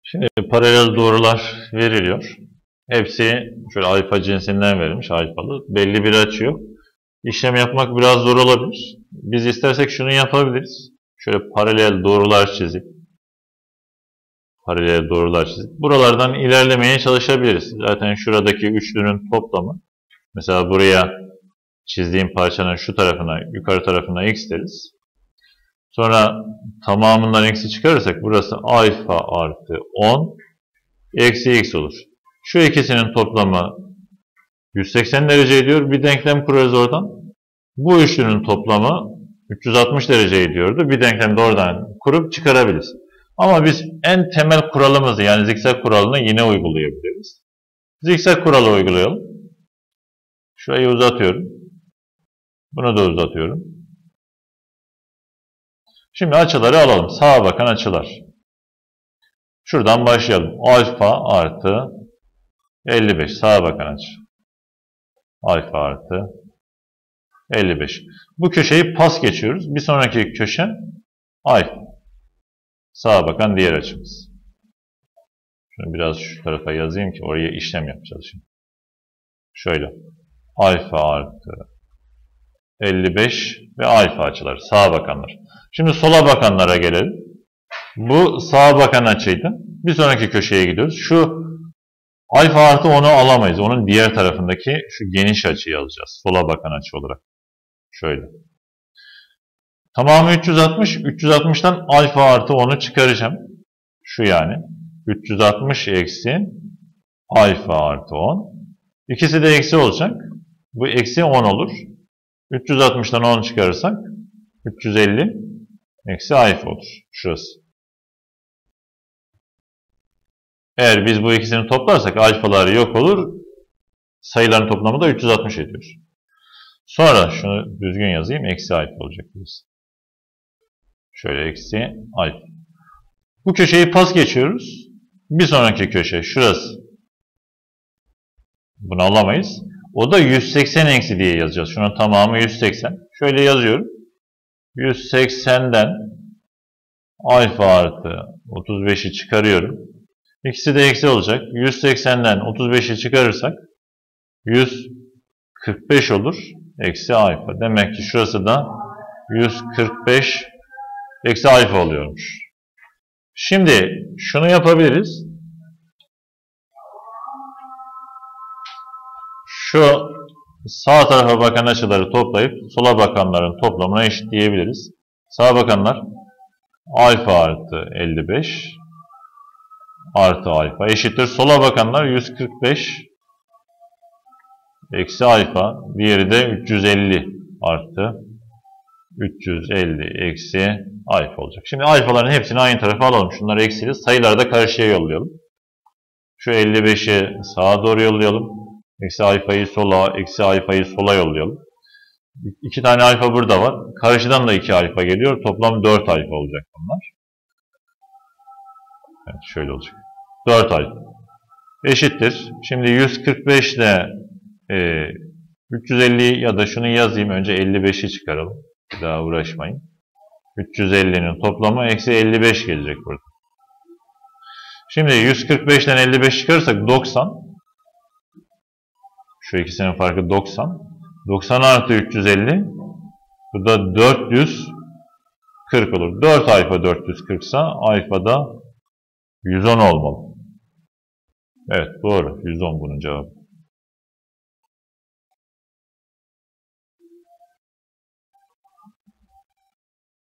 Şimdi paralel doğrular veriliyor. Hepsi şöyle alfa cinsinden verilmiş, alfalı. Belli bir açı yok. İşlem yapmak biraz zor olabilir. Biz istersek şunu yapabiliriz. Şöyle paralel doğrular çizip buralardan ilerlemeye çalışabiliriz. Zaten şuradaki üçlünün toplamı, mesela buraya çizdiğim parçanın şu tarafına, yukarı tarafına x deriz. Sonra tamamından x'i çıkarırsak burası alfa artı 10 eksi x olur. Şu ikisinin toplamı 180 derece ediyor. Bir denklem kurarız oradan. Bu üçlünün toplamı 360 derece ediyordu. Bir denklem de oradan kurup çıkarabiliriz. Ama biz en temel kuralımızı, yani zikzak kuralını yine uygulayabiliriz. Zikzak kuralı uygulayalım. Şurayı uzatıyorum. Bunu da uzatıyorum. Şimdi açıları alalım. Sağa bakan açılar. Şuradan başlayalım. Alfa artı 55. Sağa bakan açı. Alfa artı 55. Bu köşeyi pas geçiyoruz. Bir sonraki köşe alfa. Sağa bakan diğer açımız. Şunu biraz şu tarafa yazayım ki oraya işlem yapacağız şimdi. Şöyle. Alfa artı 55 ve alfa açıları. Sağa bakanlar. Şimdi sola bakanlara gelelim. Bu sağa bakan açıydı. Bir sonraki köşeye gidiyoruz. Şu alfa artı 10'u alamayız. Onun diğer tarafındaki şu geniş açıyı alacağız. Sola bakan açı olarak. Şöyle. Tamamı 360. 360'tan alfa artı 10'u çıkaracağım. Şu yani. 360 eksi alfa artı 10. İkisi de eksi olacak. Bu eksi 10 olur. 360'tan 10 çıkarırsak 350 eksi alfa olur. Şurası. Eğer biz bu ikisini toplarsak alfalar yok olur. Sayıların toplamı da 360 ediyor. Sonra şunu düzgün yazayım. Eksi alfa olacak burası. Şöyle eksi alfa. Bu köşeyi pas geçiyoruz. Bir sonraki köşe şurası. Bunu alamayız. O da 180 eksi diye yazacağız. Şunun tamamı 180. Şöyle yazıyorum. 180'den alfa artı 35'i çıkarıyorum. İkisi de eksi olacak. 180'den 35'i çıkarırsak 145 olur. Eksi alfa. Demek ki şurası da 145 eksi alfa oluyormuş. Şimdi şunu yapabiliriz. Şu sağ tarafa bakan açıları toplayıp sola bakanların toplamına eşitleyebiliriz. Sağa bakanlar alfa artı 55 artı alfa eşittir. Sola bakanlar 145 eksi alfa. Diğeri de 350 artı 350 eksi alfa olacak. Şimdi alfaların hepsini aynı tarafa alalım. Şunları eksili. Sayıları da karşıya yollayalım. Şu 55'i sağa doğru yollayalım. Eksi alfayı sola, eksi alfayı sola yollayalım. 2 tane alfa burada var. Karşıdan da 2 alfa geliyor. Toplam 4 alfa olacak bunlar. Evet, şöyle olacak. 4 alfa. Eşittir. Şimdi 145 ile 350 ya da şunu yazayım. Önce 55'i çıkaralım. Bir daha uğraşmayın. 350'nin toplamı eksi 55 gelecek burada. Şimdi 145'ten 55 çıkarırsak 90. Şu ikisinin farkı 90. 90 artı 350. Bu da 440 olur. 4 alfa 440 ise alfa da 110 olmalı. Evet doğru. 110 bunun cevabı.